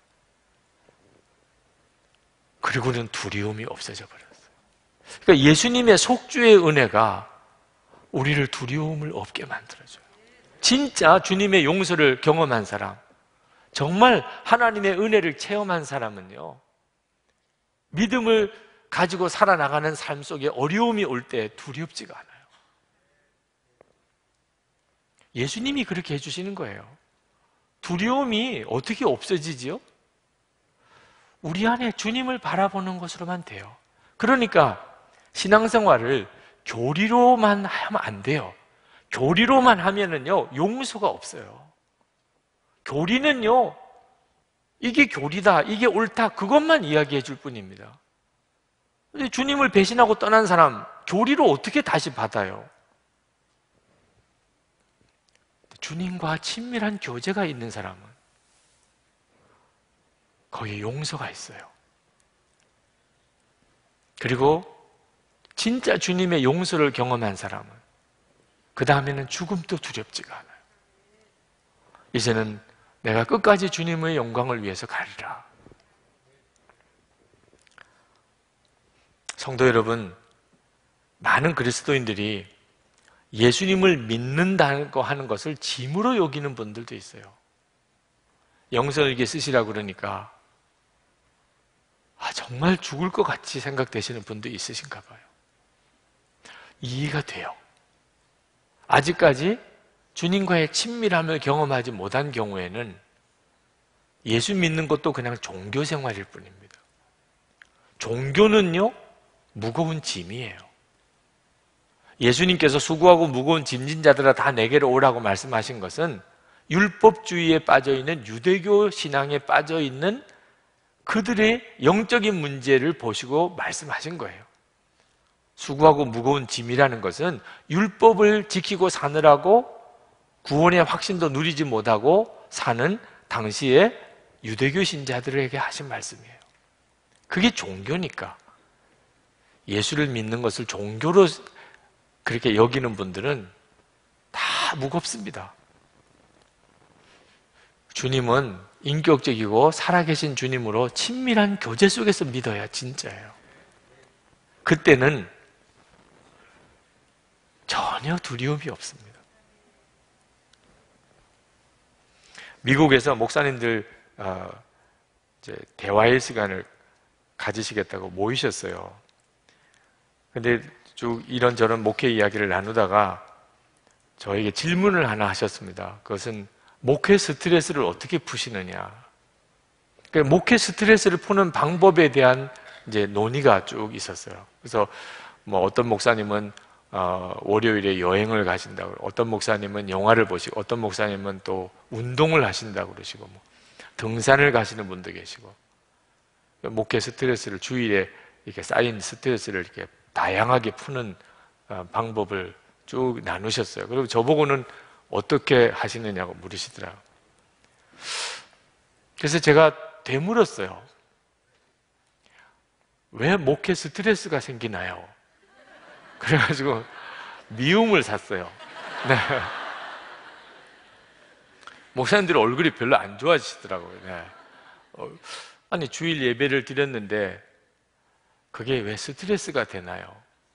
그리고는 두려움이 없어져 버렸어요. 그러니까 예수님의 속주의 은혜가 우리를 두려움을 없게 만들어줘요. 진짜 주님의 용서를 경험한 사람, 정말 하나님의 은혜를 체험한 사람은요, 믿음을 가지고 살아나가는 삶 속에 어려움이 올 때 두렵지가 않아요. 예수님이 그렇게 해주시는 거예요. 두려움이 어떻게 없어지지요? 우리 안에 주님을 바라보는 것으로만 돼요. 그러니까 신앙생활을 교리로만 하면 안 돼요. 교리로만 하면은요, 용서가 없어요. 교리는요, 이게 교리다, 이게 옳다, 그것만 이야기해 줄 뿐입니다. 근데 주님을 배신하고 떠난 사람, 교리로 어떻게 다시 받아요? 주님과 친밀한 교제가 있는 사람은 거기에 용서가 있어요. 그리고 진짜 주님의 용서를 경험한 사람은 그 다음에는 죽음도 두렵지가 않아요. 이제는 내가 끝까지 주님의 영광을 위해서 가리라. 성도 여러분, 많은 그리스도인들이 예수님을 믿는다고 하는 것을 짐으로 여기는 분들도 있어요. 영성일기 쓰시라고 그러니까 아, 정말 죽을 것 같이 생각되시는 분도 있으신가 봐요. 이해가 돼요. 아직까지 주님과의 친밀함을 경험하지 못한 경우에는 예수 믿는 것도 그냥 종교 생활일 뿐입니다. 종교는요, 무거운 짐이에요. 예수님께서 수고하고 무거운 짐진 자들아 다 내게로 오라고 말씀하신 것은 율법주의에 빠져있는 유대교 신앙에 빠져있는 그들의 영적인 문제를 보시고 말씀하신 거예요. 수고하고 무거운 짐이라는 것은 율법을 지키고 사느라고 구원의 확신도 누리지 못하고 사는 당시의 유대교 신자들에게 하신 말씀이에요. 그게 종교니까. 예수를 믿는 것을 종교로 그렇게 여기는 분들은 다 무겁습니다. 주님은 인격적이고 살아계신 주님으로 친밀한 교제 속에서 믿어야 진짜예요. 그때는 전혀 두려움이 없습니다. 미국에서 목사님들 어, 이제 대화의 시간을 가지시겠다고 모이셨어요. 근데 쭉 이런저런 목회 이야기를 나누다가 저에게 질문을 하나 하셨습니다. 그것은 목회 스트레스를 어떻게 푸시느냐. 그러니까 목회 스트레스를 푸는 방법에 대한 이제 논의가 쭉 있었어요. 그래서 뭐 어떤 목사님은 어, 월요일에 여행을 가신다고, 어떤 목사님은 영화를 보시고, 어떤 목사님은 또 운동을 하신다고 그러시고, 뭐 등산을 가시는 분도 계시고, 목회 스트레스를 주일에 이렇게 쌓인 스트레스를 이렇게 다양하게 푸는 어, 방법을 쭉 나누셨어요. 그리고 저보고는 어떻게 하시느냐고 물으시더라고요. 그래서 제가 되물었어요. 왜 목회 스트레스가 생기나요? 그래가지고 미움을 샀어요. 네. 목사님들 얼굴이 별로 안 좋아지시더라고요. 네. 어, 아니 주일 예배를 드렸는데 그게 왜 스트레스가 되나요?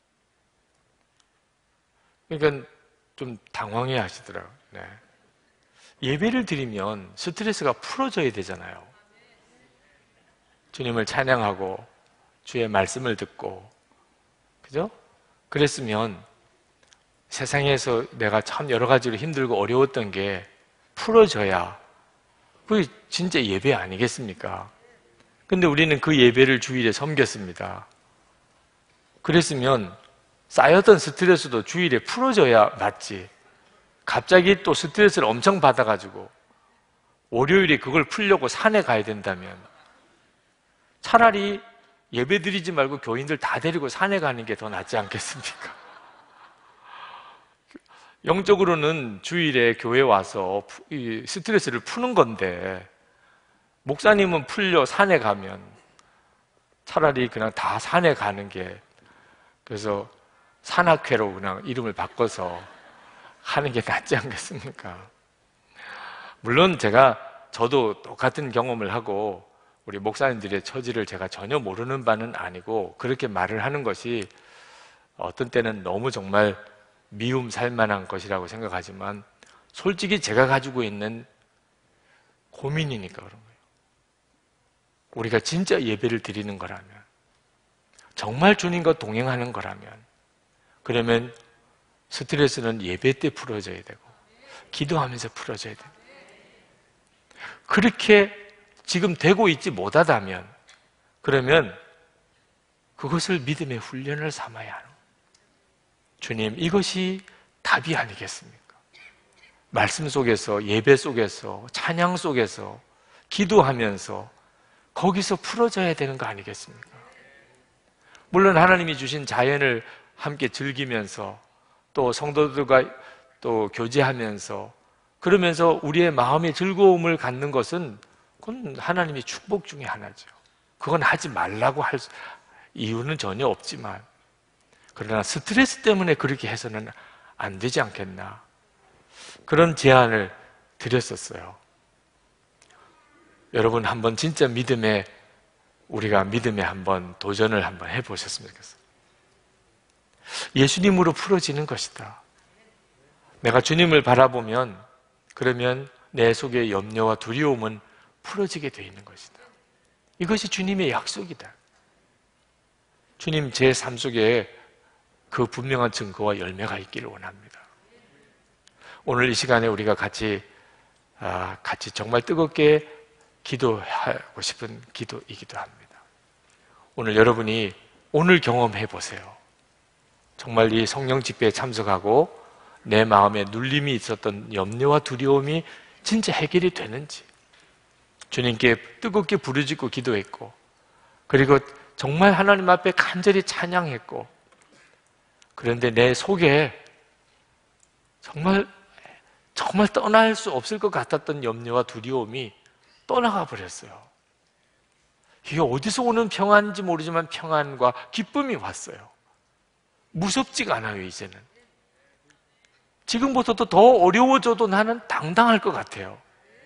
그러니까 좀 당황해 하시더라고요. 네. 예배를 드리면 스트레스가 풀어져야 되잖아요. 주님을 찬양하고 주의 말씀을 듣고, 그죠? 그랬으면 세상에서 내가 참 여러 가지로 힘들고 어려웠던 게 풀어져야 그게 진짜 예배 아니겠습니까? 근데 우리는 그 예배를 주일에 섬겼습니다. 그랬으면 쌓였던 스트레스도 주일에 풀어져야 맞지. 갑자기 또 스트레스를 엄청 받아가지고 월요일에 그걸 풀려고 산에 가야 된다면 차라리 예배 드리지 말고 교인들 다 데리고 산에 가는 게 더 낫지 않겠습니까? 영적으로는 주일에 교회 와서 스트레스를 푸는 건데 목사님은 풀려 산에 가면 차라리 그냥 다 산에 가는 게, 그래서 산악회로 그냥 이름을 바꿔서 하는 게 낫지 않겠습니까? 물론 제가 저도 똑같은 경험을 하고 우리 목사님들의 처지를 제가 전혀 모르는 바는 아니고 그렇게 말을 하는 것이 어떤 때는 너무 정말 미움 살만한 것이라고 생각하지만 솔직히 제가 가지고 있는 고민이니까 그런 거예요. 우리가 진짜 예배를 드리는 거라면, 정말 주님과 동행하는 거라면, 그러면 스트레스는 예배 때 풀어져야 되고 기도하면서 풀어져야 됩니다. 그렇게 지금 되고 있지 못하다면 그러면 그것을 믿음의 훈련을 삼아야 하는 거예요. 주님, 이것이 답이 아니겠습니까? 말씀 속에서, 예배 속에서, 찬양 속에서, 기도하면서 거기서 풀어져야 되는 거 아니겠습니까? 물론 하나님이 주신 자연을 함께 즐기면서 또 성도들과 또 교제하면서 그러면서 우리의 마음의 즐거움을 갖는 것은 그건 하나님의 축복 중에 하나죠. 그건 하지 말라고 할 이유는 전혀 없지만, 그러나 스트레스 때문에 그렇게 해서는 안 되지 않겠나, 그런 제안을 드렸었어요. 여러분 한번 진짜 믿음에, 우리가 믿음에 한번 도전을 한번 해보셨으면 좋겠어요. 예수님으로 풀어지는 것이다. 내가 주님을 바라보면 그러면 내 속의 염려와 두려움은 풀어지게 되어 있는 것이다. 이것이 주님의 약속이다. 주님, 제 삶 속에 그 분명한 증거와 열매가 있기를 원합니다. 오늘 이 시간에 우리가 같이 아, 같이 정말 뜨겁게 기도하고 싶은 기도이기도 합니다. 오늘 여러분이 오늘 경험해 보세요. 정말 이 성령 집회에 참석하고 내 마음에 눌림이 있었던 염려와 두려움이 진짜 해결이 되는지 주님께 뜨겁게 부르짖고 기도했고, 그리고 정말 하나님 앞에 간절히 찬양했고, 그런데 내 속에 정말 정말 떠날 수 없을 것 같았던 염려와 두려움이 떠나가 버렸어요. 이게 어디서 오는 평안인지 모르지만 평안과 기쁨이 왔어요. 무섭지가 않아요, 이제는. 지금부터도 더 어려워져도 나는 당당할 것 같아요.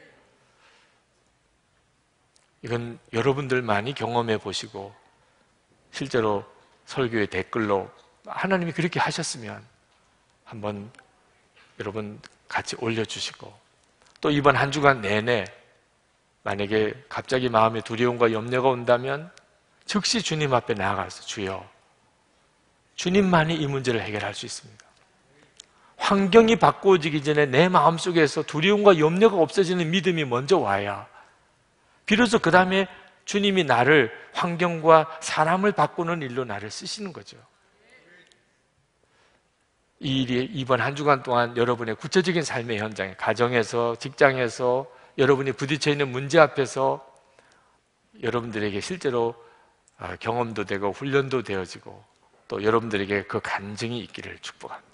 이건 여러분들 많이 경험해 보시고, 실제로 설교의 댓글로 하나님이 그렇게 하셨으면 한번 여러분 같이 올려주시고, 또 이번 한 주간 내내 만약에 갑자기 마음에 두려움과 염려가 온다면 즉시 주님 앞에 나아가서 주여, 주님만이 이 문제를 해결할 수 있습니다. 환경이 바꾸어지기 전에 내 마음속에서 두려움과 염려가 없어지는 믿음이 먼저 와야 비로소 그 다음에 주님이 나를, 환경과 사람을 바꾸는 일로 나를 쓰시는 거죠. 이 일이 이번 한 주간 동안 여러분의 구체적인 삶의 현장에, 가정에서, 직장에서, 여러분이 부딪혀 있는 문제 앞에서 여러분들에게 실제로 경험도 되고 훈련도 되어지고 또 여러분들에게 그 간증이 있기를 축복합니다.